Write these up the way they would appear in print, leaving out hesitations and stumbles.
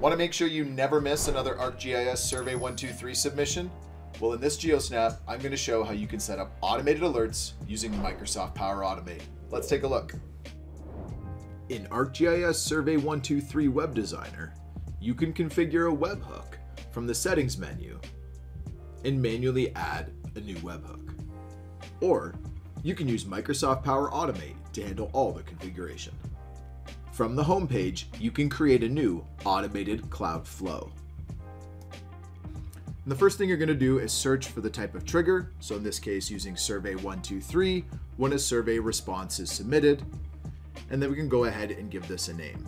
Want to make sure you never miss another ArcGIS Survey123 submission? Well, in this GeoSnap, I'm going to show how you can set up automated alerts using Microsoft Power Automate. Let's take a look. In ArcGIS Survey123 Web Designer, you can configure a webhook from the Settings menu and manually add a new webhook. Or you can use Microsoft Power Automate to handle all the configuration. From the home page, you can create a new automated cloud flow. And the first thing you're going to do is search for the type of trigger, so in this case using Survey123 when a survey response is submitted, and then we can go ahead and give this a name.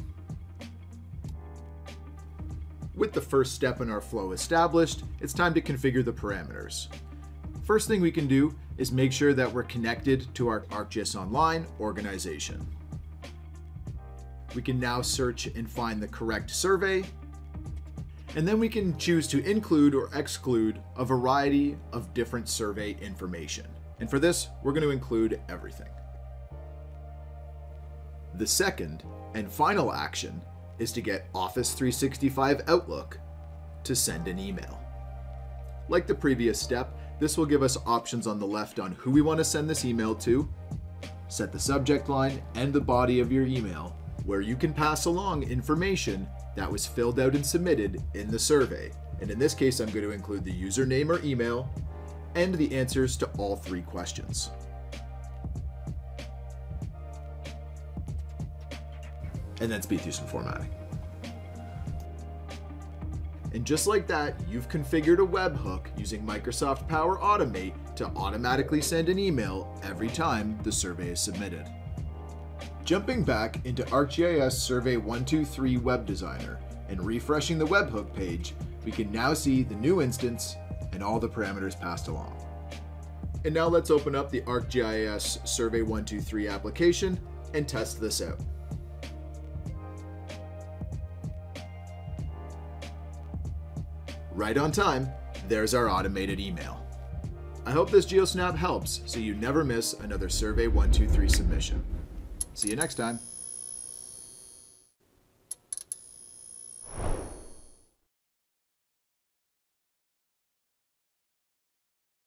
With the first step in our flow established, it's time to configure the parameters. First thing we can do is make sure that we're connected to our ArcGIS Online organization. We can now search and find the correct survey, and then we can choose to include or exclude a variety of different survey information. And for this, we're going to include everything. The second and final action is to get Office 365 Outlook to send an email. Like the previous step, this will give us options on the left on who we want to send this email to, set the subject line and the body of your email, where you can pass along information that was filled out and submitted in the survey. And in this case, I'm going to include the username or email and the answers to all 3 questions. And then speed through some formatting. And just like that, you've configured a webhook using Microsoft Power Automate to automatically send an email every time the survey is submitted. Jumping back into ArcGIS Survey123 Web Designer and refreshing the webhook page, we can now see the new instance and all the parameters passed along. And now let's open up the ArcGIS Survey123 application and test this out. Right on time, there's our automated email. I hope this GeoSnap helps so you never miss another Survey123 submission. See you next time.